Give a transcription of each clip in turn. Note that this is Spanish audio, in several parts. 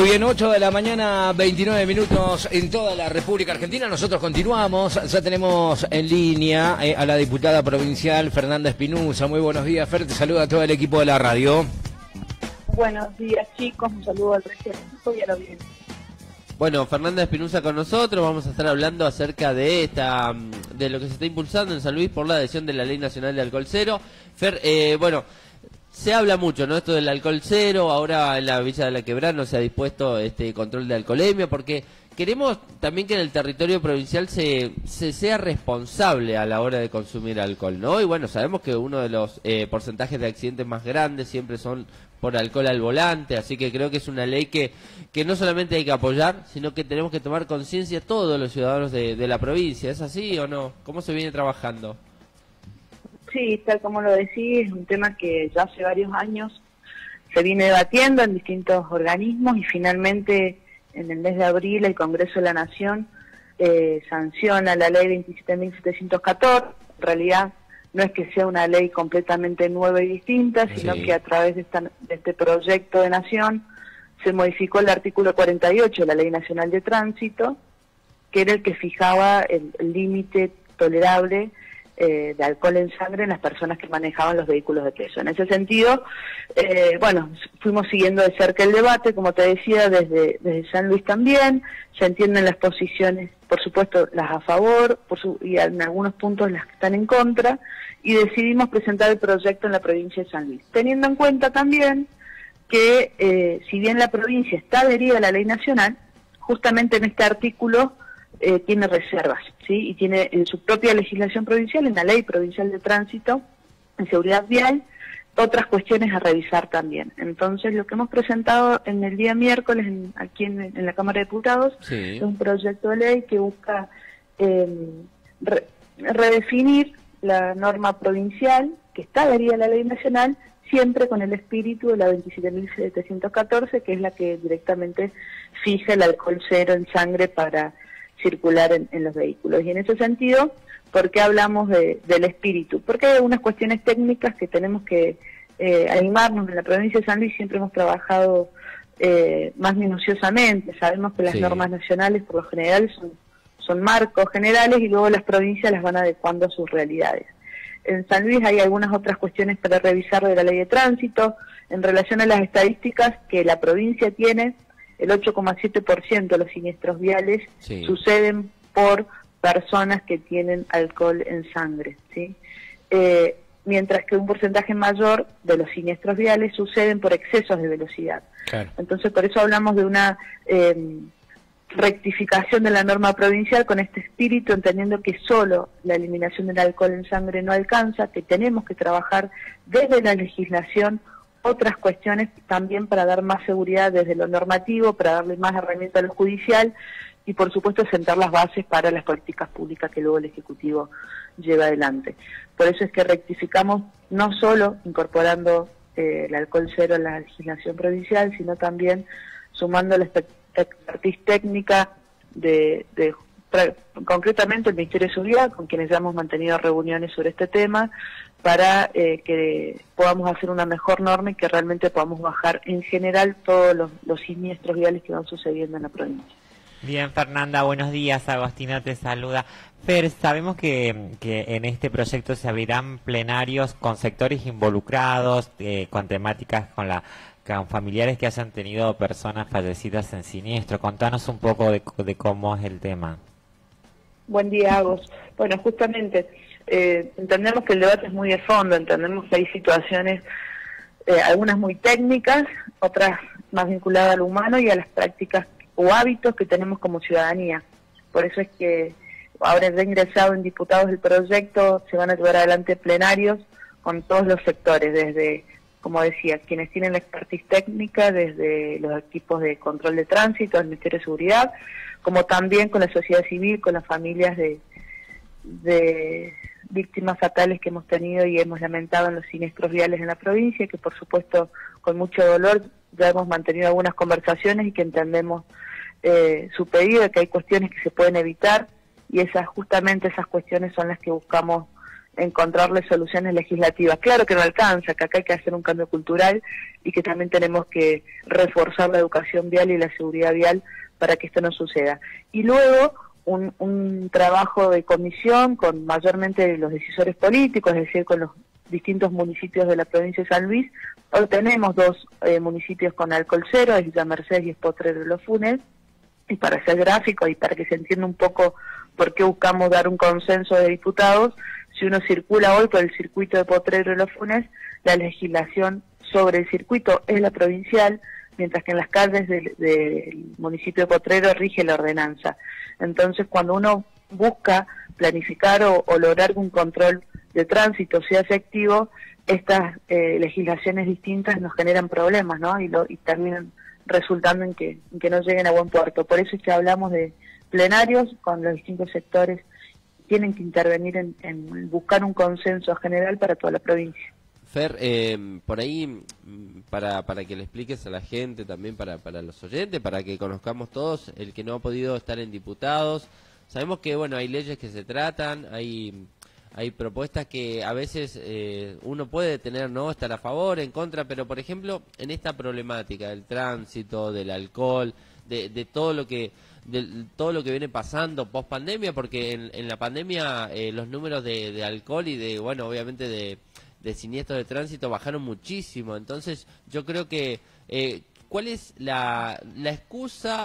Muy bien, 8 de la mañana, 29 minutos en toda la República Argentina. Nosotros continuamos, ya tenemos en línea a la diputada provincial Fernanda Espinosa. Muy buenos días, Fer, te saluda a todo el equipo de la radio. Buenos días, chicos, un saludo al resto del equipo y a la audiencia. Bueno, Fernanda Espinosa con nosotros, vamos a estar hablando acerca de de lo que se está impulsando en San Luis por la adhesión de la Ley Nacional de Alcohol Cero. Fer, bueno, se habla mucho, ¿no? Esto del alcohol cero, ahora en la Villa de la Quebrada no se ha dispuesto este control de alcoholemia, porque queremos también que en el territorio provincial se sea responsable a la hora de consumir alcohol, ¿no? Y bueno, sabemos que uno de los porcentajes de accidentes más grandes siempre son por alcohol al volante, así que creo que es una ley que no solamente hay que apoyar, sino que tenemos que tomar conciencia todos los ciudadanos de la provincia. ¿Es así o no? ¿Cómo se viene trabajando? Sí, tal como lo decís, es un tema que ya hace varios años se viene debatiendo en distintos organismos y finalmente en el mes de abril el Congreso de la Nación sanciona la ley 27.714. En realidad no es que sea una ley completamente nueva y distinta, sino que a través de este proyecto de nación se modificó el artículo 48 de la Ley Nacional de Tránsito, que era el que fijaba el límite tolerable de alcohol en sangre en las personas que manejaban los vehículos de peso. En ese sentido, bueno, fuimos siguiendo de cerca el debate, como te decía, desde San Luis también. Se entienden las posiciones, por supuesto, las a favor y en algunos puntos las que están en contra, y decidimos presentar el proyecto en la provincia de San Luis, teniendo en cuenta también que si bien la provincia está adherida a la ley nacional, justamente en este artículo tiene reservas, ¿sí? Y tiene en su propia legislación provincial, en la Ley Provincial de Tránsito, en seguridad vial, otras cuestiones a revisar también. Entonces, lo que hemos presentado en el día miércoles aquí en la Cámara de Diputados es un proyecto de ley que busca redefinir la norma provincial que está adherida a la ley nacional, siempre con el espíritu de la 27.714, que es la que directamente fija el alcohol cero en sangre para circular en los vehículos. Y en ese sentido, ¿por qué hablamos del espíritu? Porque hay algunas cuestiones técnicas que tenemos que animarnos. En la provincia de San Luis siempre hemos trabajado más minuciosamente. Sabemos que las normas nacionales por lo general son marcos generales y luego las provincias las van adecuando a sus realidades. En San Luis hay algunas otras cuestiones para revisar de la ley de tránsito en relación a las estadísticas que la provincia tiene. El 8,7% de los siniestros viales suceden por personas que tienen alcohol en sangre, ¿sí? Mientras que un porcentaje mayor de los siniestros viales suceden por excesos de velocidad. Claro. Entonces, por eso hablamos de una rectificación de la norma provincial con este espíritu, entendiendo que solo la eliminación del alcohol en sangre no alcanza, que tenemos que trabajar desde la legislación otras cuestiones también para dar más seguridad desde lo normativo, para darle más herramientas a lo judicial y por supuesto sentar las bases para las políticas públicas que luego el Ejecutivo lleva adelante. Por eso es que rectificamos no solo incorporando el alcohol cero a la legislación provincial, sino también sumando la expertise técnica concretamente el Ministerio de Seguridad, con quienes ya hemos mantenido reuniones sobre este tema, para que podamos hacer una mejor norma y que realmente podamos bajar en general todos los siniestros viales que van sucediendo en la provincia. Bien, Fernanda, buenos días. Agostina te saluda. Fer, sabemos que en este proyecto se abrirán plenarios con sectores involucrados, con temáticas con familiares que hayan tenido personas fallecidas en siniestro. Contanos un poco de cómo es el tema. Buen día, Agos. Bueno, justamente entendemos que el debate es muy de fondo, entendemos que hay situaciones, algunas muy técnicas, otras más vinculadas al humano y a las prácticas o hábitos que tenemos como ciudadanía. Por eso es que ahora ya ingresado en diputados el proyecto, se van a llevar adelante plenarios con todos los sectores, desde, como decía, quienes tienen la expertise técnica, desde los equipos de control de tránsito, el Ministerio de Seguridad, como también con la sociedad civil, con las familias de víctimas fatales que hemos tenido y hemos lamentado en los siniestros viales en la provincia, que por supuesto con mucho dolor ya hemos mantenido algunas conversaciones y que entendemos su pedido de que hay cuestiones que se pueden evitar y justamente esas cuestiones son las que buscamos encontrarle soluciones legislativas. Claro que no alcanza, que acá hay que hacer un cambio cultural y que también tenemos que reforzar la educación vial y la seguridad vial para que esto no suceda. Y luego un trabajo de comisión con mayormente los decisores políticos, es decir, con los distintos municipios de la provincia de San Luis. Hoy tenemos 2 municipios con alcohol cero, es Villa Mercedes y es Potrero de los Funes, y para hacer gráfico y para que se entienda un poco por qué buscamos dar un consenso de diputados, si uno circula hoy por el circuito de Potrero de los Funes, la legislación sobre el circuito es la provincial, mientras que en las calles del municipio de Potrero rige la ordenanza. Entonces, cuando uno busca planificar o lograr un control de tránsito sea efectivo, estas legislaciones distintas nos generan problemas, ¿no? Y terminan resultando en que no lleguen a buen puerto. Por eso es que hablamos de plenarios con los distintos sectores, tienen que intervenir en buscar un consenso general para toda la provincia. Fer, por ahí, para que le expliques a la gente, también para los oyentes, para que conozcamos todos, el que no ha podido estar en diputados, sabemos que, bueno, hay leyes que se tratan, hay propuestas que a veces uno puede tener, ¿no?, estar a favor, en contra, pero, por ejemplo, en esta problemática del tránsito, del alcohol, de todo lo que viene pasando post pandemia, porque en la pandemia los números de alcohol y de, bueno, obviamente de siniestros de tránsito bajaron muchísimo. Entonces yo creo que ¿cuál es la excusa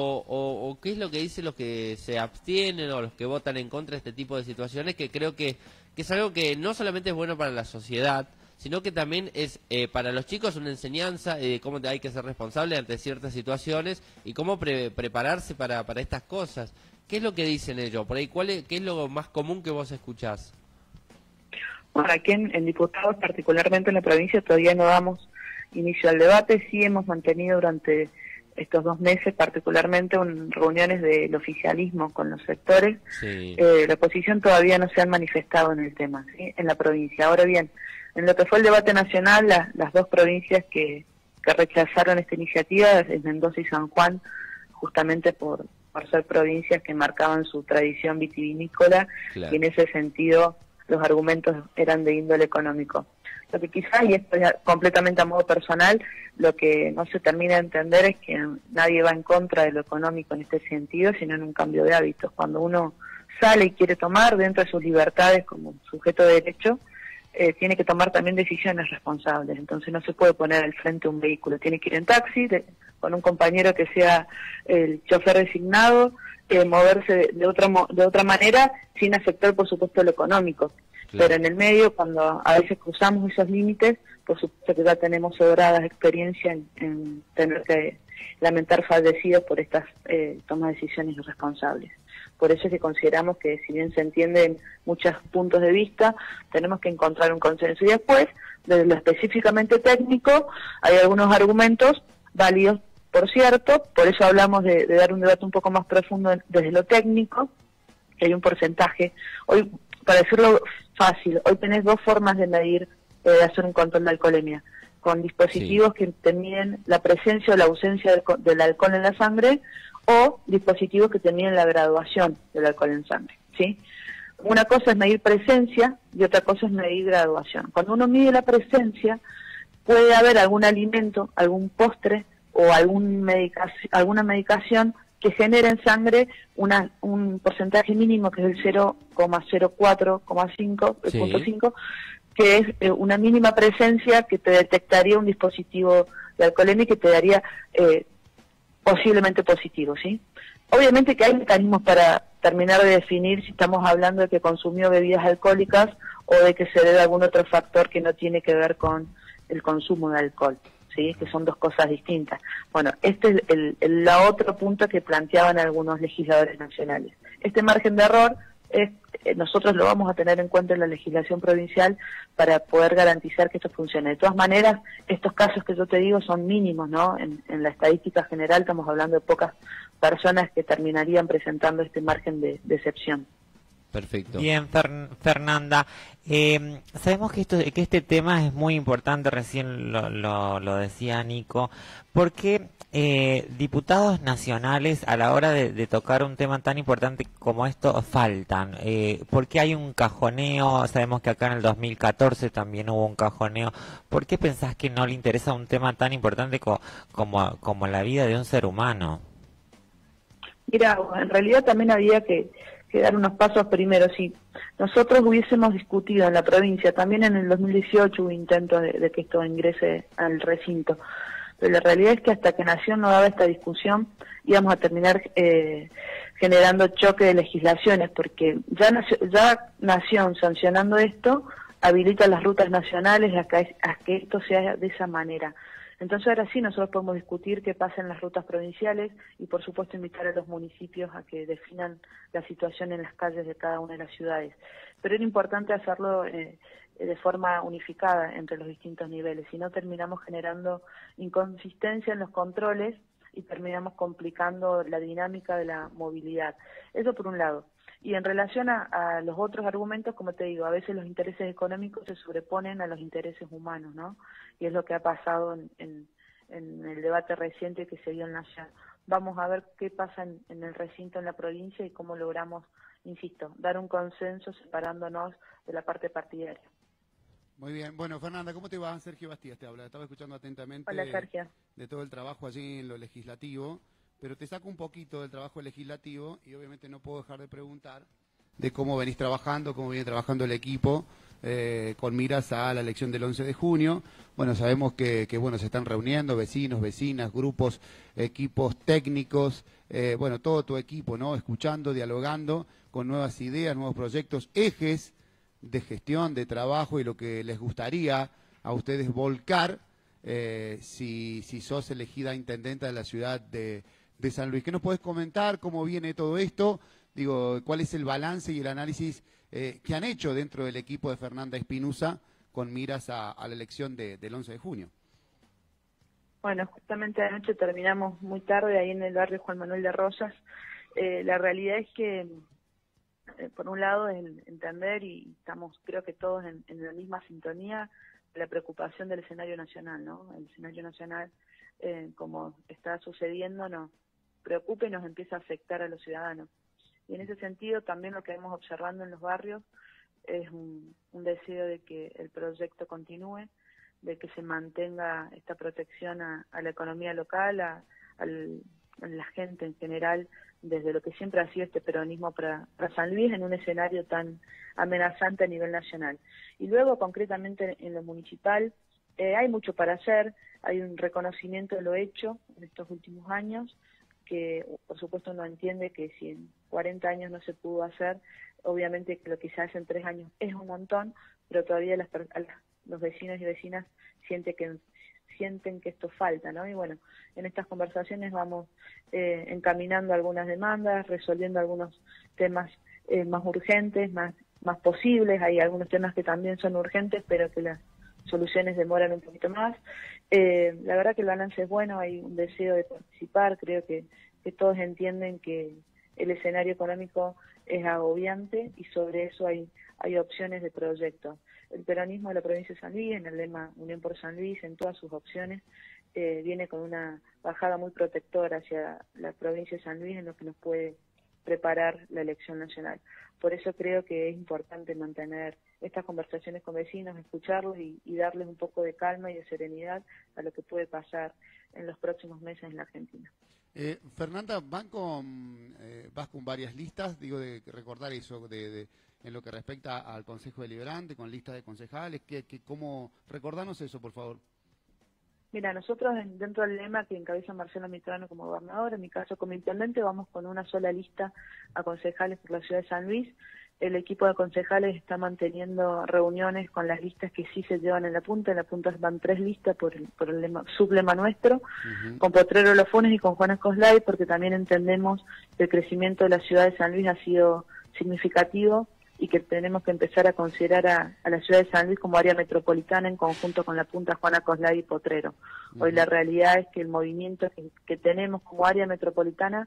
o qué es lo que dicen los que se abstienen o los que votan en contra de este tipo de situaciones? Que creo que es algo que no solamente es bueno para la sociedad, sino que también es para los chicos una enseñanza de cómo hay que ser responsable ante ciertas situaciones y cómo prepararse para estas cosas. ¿Qué es lo que dicen ellos? Por ahí, ¿qué es lo más común que vos escuchás? Bueno, aquí en diputados, particularmente en la provincia, todavía no damos inicio al debate. Sí hemos mantenido durante estos 2 meses, particularmente reuniones del oficialismo con los sectores. Sí. La oposición todavía no se han manifestado en el tema, ¿sí?, en la provincia. Ahora bien, en lo que fue el debate nacional, las 2 provincias que rechazaron esta iniciativa es Mendoza y San Juan, justamente por ser provincias que marcaban su tradición vitivinícola. Claro. Y en ese sentido los argumentos eran de índole económico. Lo que quizás, y esto es completamente a modo personal, lo que no se termina de entender es que nadie va en contra de lo económico en este sentido, sino en un cambio de hábitos. Cuando uno sale y quiere tomar dentro de sus libertades como sujeto de derecho, tiene que tomar también decisiones responsables. Entonces no se puede poner al frente un vehículo, tiene que ir en taxi, con un compañero que sea el chofer designado, moverse de otra manera, sin afectar, por supuesto, lo económico. Claro. Pero en el medio, cuando a veces cruzamos esos límites, por supuesto que ya tenemos sobradas experiencia en tener que lamentar fallecidos por estas tomas de decisiones irresponsables. Por eso es que consideramos que, si bien se entienden muchos puntos de vista, tenemos que encontrar un consenso. Y después, desde lo específicamente técnico, hay algunos argumentos válidos, por cierto, por eso hablamos de dar un debate un poco más profundo desde lo técnico, que hay un porcentaje. Hoy, para decirlo fácil, hoy tenés 2 formas de medir, de hacer un control de alcoholemia, con dispositivos sí, que te miden la presencia o la ausencia del alcohol en la sangre, o dispositivos que te miden la graduación del alcohol en sangre, ¿sí? Una cosa es medir presencia y otra cosa es medir graduación. Cuando uno mide la presencia, puede haber algún alimento, algún postre o alguna medicación que genera en sangre un porcentaje mínimo, que es el 0,04,5, el punto 5, que es una mínima presencia que te detectaría un dispositivo de alcoholemia y que te daría posiblemente positivo, ¿sí? Obviamente que hay mecanismos para terminar de definir si estamos hablando de que consumió bebidas alcohólicas o de que se debe a algún otro factor que no tiene que ver con el consumo de alcohol, ¿sí?, que son 2 cosas distintas. Bueno, este es la otro punto que planteaban algunos legisladores nacionales. Este margen de error nosotros lo vamos a tener en cuenta en la legislación provincial para poder garantizar que esto funcione. De todas maneras, estos casos que yo te digo son mínimos, ¿no? En la estadística general estamos hablando de pocas personas que terminarían presentando este margen de excepción. Perfecto. Bien, Fernanda, sabemos que este tema es muy importante, recién lo decía Nico, porque diputados nacionales a la hora de tocar un tema tan importante como esto faltan, porque hay un cajoneo, sabemos que acá en el 2014 también hubo un cajoneo. ¿Por qué pensás que no le interesa un tema tan importante como la vida de un ser humano? Mira, en realidad también había que dar unos pasos primero. Si nosotros hubiésemos discutido en la provincia, también en el 2018 hubo intentos de que esto ingrese al recinto, pero la realidad es que hasta que Nación no daba esta discusión íbamos a terminar generando choque de legislaciones, porque ya Nación sancionando esto habilita las rutas nacionales a que esto sea de esa manera. Entonces ahora sí nosotros podemos discutir qué pasa en las rutas provinciales y por supuesto invitar a los municipios a que definan la situación en las calles de cada una de las ciudades. Pero era importante hacerlo de forma unificada entre los distintos niveles, si no terminamos generando inconsistencia en los controles y terminamos complicando la dinámica de la movilidad. Eso por un lado. Y en relación a los otros argumentos, como te digo, a veces los intereses económicos se sobreponen a los intereses humanos, ¿no? Y es lo que ha pasado en el debate reciente que se dio en Nación. Vamos a ver qué pasa en el recinto en la provincia y cómo logramos, insisto, dar un consenso separándonos de la parte partidaria. Muy bien. Bueno, Fernanda, ¿cómo te va? Sergio Bastías te habla. Estaba escuchando atentamente. Hola, Sergio. De todo el trabajo allí en lo legislativo, pero te saco un poquito del trabajo legislativo y obviamente no puedo dejar de preguntar de cómo venís trabajando, cómo viene trabajando el equipo con miras a la elección del 11 de junio. Bueno, sabemos que bueno, se están reuniendo vecinos, vecinas, grupos, equipos técnicos, bueno, todo tu equipo, ¿no? Escuchando, dialogando con nuevas ideas, nuevos proyectos, ejes de gestión, de trabajo y lo que les gustaría a ustedes volcar si sos elegida intendenta de la ciudad de San Luis. ¿Qué nos podés comentar? ¿Cómo viene todo esto? Digo, ¿cuál es el balance y el análisis que han hecho dentro del equipo de Fernanda Espinosa con miras a la elección del 11 de junio? Bueno, justamente anoche terminamos muy tarde ahí en el barrio Juan Manuel de Rosas. La realidad es que, por un lado, es entender, y estamos creo que todos en la misma sintonía, la preocupación del escenario nacional, ¿no? El escenario nacional, como está sucediendo, nos preocupa y nos empieza a afectar a los ciudadanos. Y en ese sentido también lo que vemos observando en los barrios es un deseo de que el proyecto continúe, de que se mantenga esta protección a la economía local, a la gente en general, desde lo que siempre ha sido este peronismo para San Luis en un escenario tan amenazante a nivel nacional. Y luego, concretamente en lo municipal, hay mucho para hacer, hay un reconocimiento de lo hecho en estos últimos años, que por supuesto uno entiende que si en 40 años no se pudo hacer, obviamente que lo que se hace en 3 años es un montón, pero todavía los vecinos y vecinas sienten que esto falta, ¿no? Y bueno, en estas conversaciones vamos encaminando algunas demandas, resolviendo algunos temas más urgentes, más posibles. Hay algunos temas que también son urgentes, pero que las soluciones demoran un poquito más. La verdad que el balance es bueno, hay un deseo de participar, creo que todos entienden que el escenario económico es agobiante y sobre eso hay opciones de proyectos. El peronismo de la provincia de San Luis, en el lema Unión por San Luis, en todas sus opciones, viene con una bajada muy protectora hacia la provincia de San Luis en lo que nos puede preparar la elección nacional. Por eso creo que es importante mantener estas conversaciones con vecinos, escucharlos y darles un poco de calma y de serenidad a lo que puede pasar en los próximos meses en la Argentina. Fernanda, vas con varias listas, digo, de recordar eso en lo que respecta al Consejo Deliberante, con lista de concejales, ¿cómo? Recordanos eso, por favor. Mira, nosotros dentro del lema que encabeza Marcelo Mitrano como gobernador, en mi caso como intendente, vamos con una sola lista a concejales por la ciudad de San Luis. El equipo de concejales está manteniendo reuniones con las listas que sí se llevan en la punta. En la punta van 3 listas por el lema, sublema nuestro, con Potrero Lofones y con Juana Coslay, porque también entendemos que el crecimiento de la ciudad de San Luis ha sido significativo y que tenemos que empezar a considerar a la ciudad de San Luis como área metropolitana en conjunto con la punta Juana Coslay y Potrero. Hoy la realidad es que el movimiento que tenemos como área metropolitana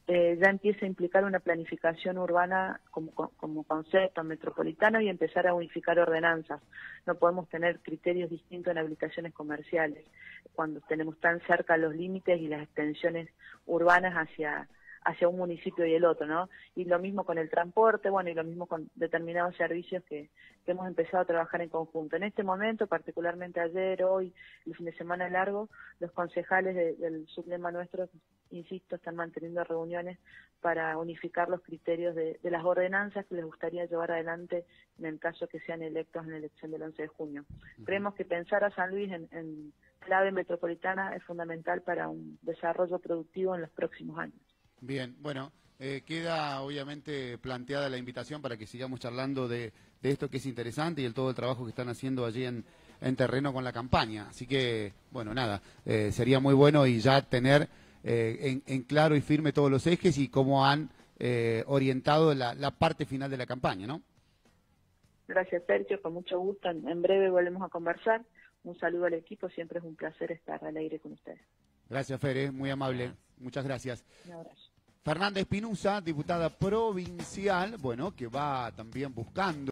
ya empieza a implicar una planificación urbana como concepto metropolitano y empezar a unificar ordenanzas. No podemos tener criterios distintos en habilitaciones comerciales cuando tenemos tan cerca los límites y las extensiones urbanas hacia un municipio y el otro, ¿no? Y lo mismo con el transporte, bueno, y lo mismo con determinados servicios que hemos empezado a trabajar en conjunto. En este momento, particularmente ayer, hoy, el fin de semana largo, los concejales del sublema nuestro, insisto, están manteniendo reuniones para unificar los criterios de las ordenanzas que les gustaría llevar adelante en el caso que sean electos en la elección del 11 de junio. Creemos que pensar a San Luis en clave metropolitana es fundamental para un desarrollo productivo en los próximos años. Bien, bueno, queda obviamente planteada la invitación para que sigamos charlando de esto que es interesante y todo el trabajo que están haciendo allí en terreno con la campaña. Así que, bueno, nada, sería muy bueno y ya tener en claro y firme todos los ejes y cómo han orientado la parte final de la campaña, ¿no? Gracias, Sergio, con mucho gusto. En breve volvemos a conversar. Un saludo al equipo, siempre es un placer estar al aire con ustedes. Gracias, Fer, muy amable. Muchas gracias. Un abrazo. Fernanda Espinosa, diputada provincial, bueno, que va también buscando